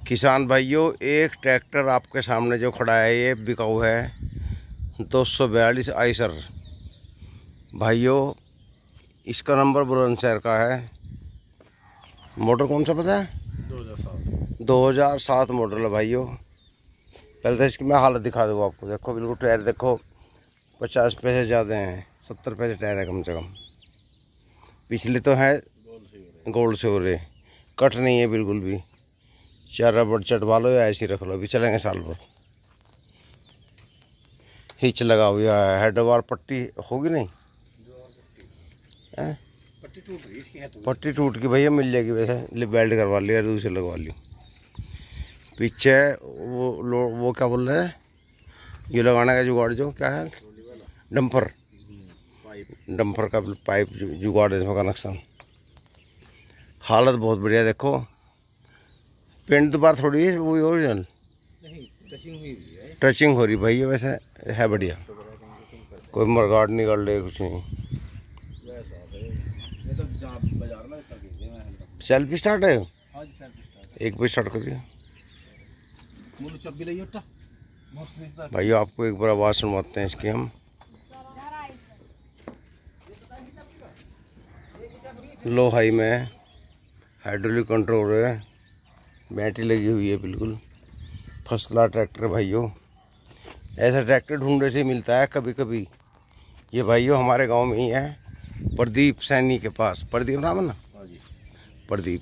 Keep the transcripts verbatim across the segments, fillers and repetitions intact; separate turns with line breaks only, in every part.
किसान भाइयों, एक ट्रैक्टर आपके सामने जो खड़ा है ये बिकाऊ है दो सौ बयालीस आइसर। भाइयों इसका नंबर बुलंदशहर का है। मोटर कौन सा पता है?
दो हज़ार सात
दो हज़ार सात मॉडल है भाइयों। पहले तो इसकी मैं हालत दिखा दूँ आपको। देखो बिल्कुल टायर देखो, पचास पैसे ज़्यादा हैं, सत्तर पैसे टायर है कम से कम। पिछले तो है गोल्ड से हो रहे, कट नहीं है बिल्कुल भी। चार रबड़ चटवा लो या ऐसे ही रख लो, अभी चलेंगे साल भर। हिच लगा हुआ है, हेड वार पट्टी होगी नहीं है?
पट्टी टूट रही इसकी है तो।
पट्टी टूट की भैया मिल जाएगी, वैसे बेल्ट करवा लिया, दूसरे लगवा ली। पीछे वो लो वो क्या बोल रहे हैं, ये लगाने का जुगाड़ जो क्या है, डंपर डंपर का पाइप जुगाड़ है इसमें कनेक्शन। हालत बहुत बढ़िया। देखो पेंट दोबारा थोड़ी है, वही ओरिजिनल
टचिंग हुई है,
टचिंग हो रही भाई, वैसे है बढ़िया। कोई मरगाड़ नहीं कर ले, कुछ नहीं। सेल्फ स्टार्ट है, एक बार स्टार्ट करिए भाई। आपको एक बार आवाज़ सुनवाते हैं इसकी हम। लो हाई में हाइड्रोलिक कंट्रोल है, बैटरी लगी हुई है, बिल्कुल फर्स्ट क्लास ट्रैक्टर भाइयों। ऐसा ट्रैक्टर ढूंढने से मिलता है कभी कभी। ये भाइयों हमारे गांव में ही है, प्रदीप सैनी के पास। प्रदीप नाम है ना? प्रदीप।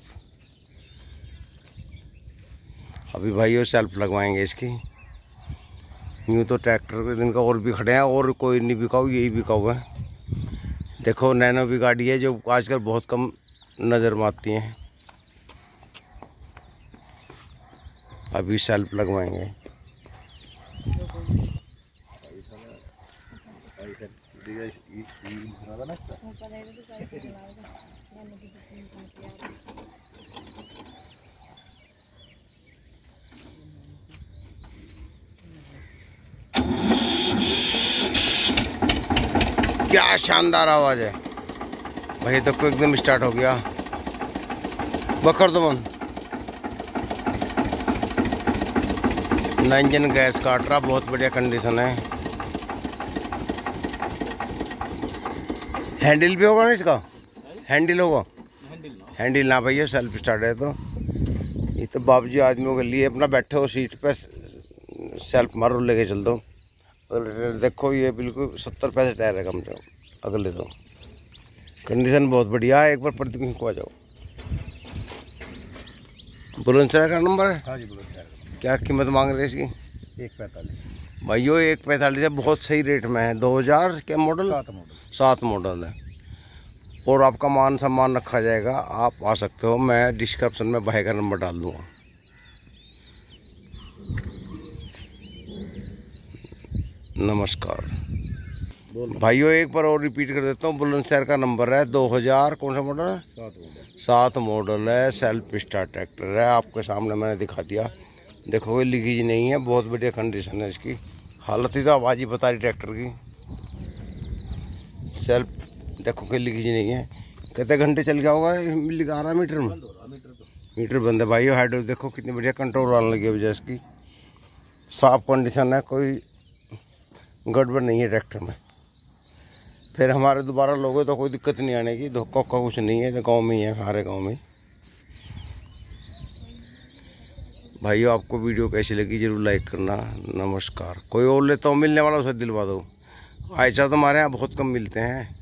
अभी भाइयों सेल्फ लगवाएंगे इसकी। यूँ तो ट्रैक्टर के दिन का और भी खड़े हैं, और कोई नहीं बिकाऊ, यही बिकाऊ है। देखो नैनो भी गाड़ी है जो आजकल बहुत कम नज़र में आती हैं। अभी सेल्फ लगवाएंगे। क्या शानदार आवाज़ है भाई, तो को एकदम स्टार्ट हो गया। बकर दो मन ना, इंजन गैस काट रहा, बहुत बढ़िया कंडीशन है। हैंडल भी होगा ना इसका? हैंडल होगा? हैंडल ना भैया, सेल्फ स्टार्ट है। तो ये तो बाबूजी आदमियों के लिए, अपना बैठे हो सीट पे सेल्फ मारो, लेके चल दो। देखो ये बिल्कुल सत्तर पैसे टायर है कम से कम अगले। तो कंडीशन बहुत बढ़िया है। एक बार प्रदीप को आ जाओ। बुलंदशहर का नंबर है?
हाँ जी बुलंदशहर।
क्या कीमत मांग रहे हैं इसकी?
एक पैंतालीस
भाइयों, एक पैंतालीस है, बहुत सही रेट में है। दो हज़ार क्या मॉडल?
सात मॉडल
सात मॉडल है। और आपका मान सम्मान रखा जाएगा, आप आ सकते हो। मैं डिस्क्रिप्शन में भाई का नंबर डाल दूँगा। नमस्कार भाइयों, एक बार और रिपीट कर देता हूँ। बुलंदशहर का नंबर है दो हज़ार कौन सा मॉडल है?
सात मॉडल
सात मॉडल है, सेल्फ स्टार्ट ट्रैक्टर है। आपके सामने मैंने दिखा दिया। देखो कोई लीकेज नहीं है, बहुत बढ़िया कंडीशन है इसकी। हालत ही तो आवाज़ ही बता रही ट्रैक्टर की। सेल्फ देखो कोई लीकेज नहीं है। कितने घंटे चल गया होगा ग्यारह मीटर में? मीटर बंद है भाइयों। हाइड्रोलिक देखो कितनी बढ़िया कंट्रोल आने लगी है वजह इसकी। साफ कंडीशन है, कोई गड़बड़ नहीं है ट्रैक्टर में। फिर हमारे दोबारा लोगे तो कोई दिक्कत नहीं आने की। धोखा का कुछ नहीं है, तो गाँव में ही है, हमारे गाँव में। भाइयों आपको वीडियो कैसी लगी जरूर लाइक करना। नमस्कार। कोई और लेता हूँ मिलने वाला उसे दिलवा दो। ऐसा तो हमारे यहाँ बहुत कम मिलते हैं।